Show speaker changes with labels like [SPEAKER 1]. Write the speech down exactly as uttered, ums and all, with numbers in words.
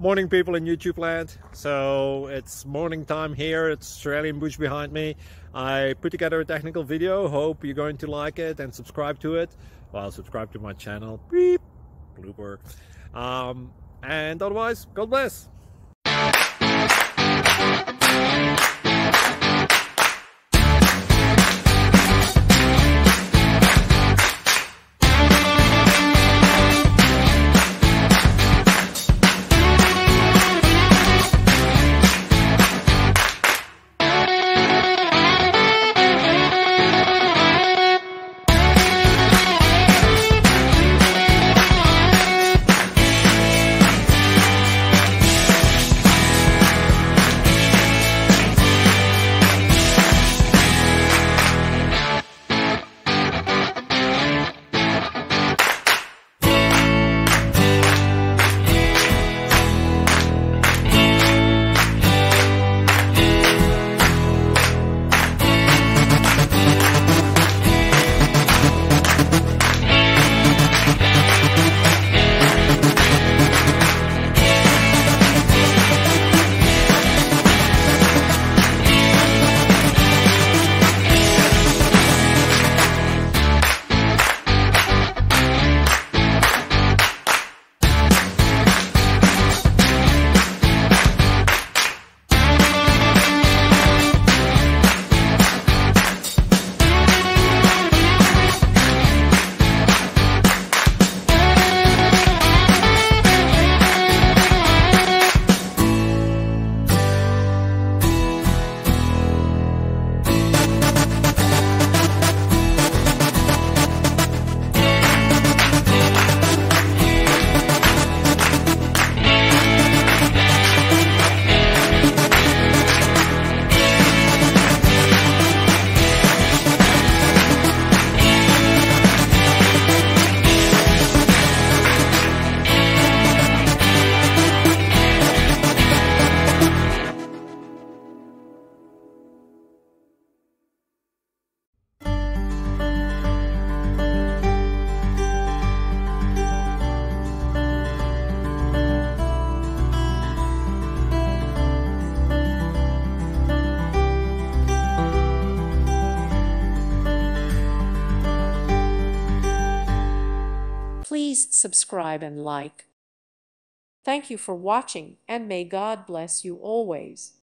[SPEAKER 1] Morning, people in YouTube land. So it's morning time here. It's Australian bush behind me. I put together a technical video. Hope you're going to like it and subscribe to it. Well, subscribe to my channel. Beep. Blooper. Um, and otherwise, God bless.
[SPEAKER 2] Please subscribe and like. Thank you for watching, and may God bless you always.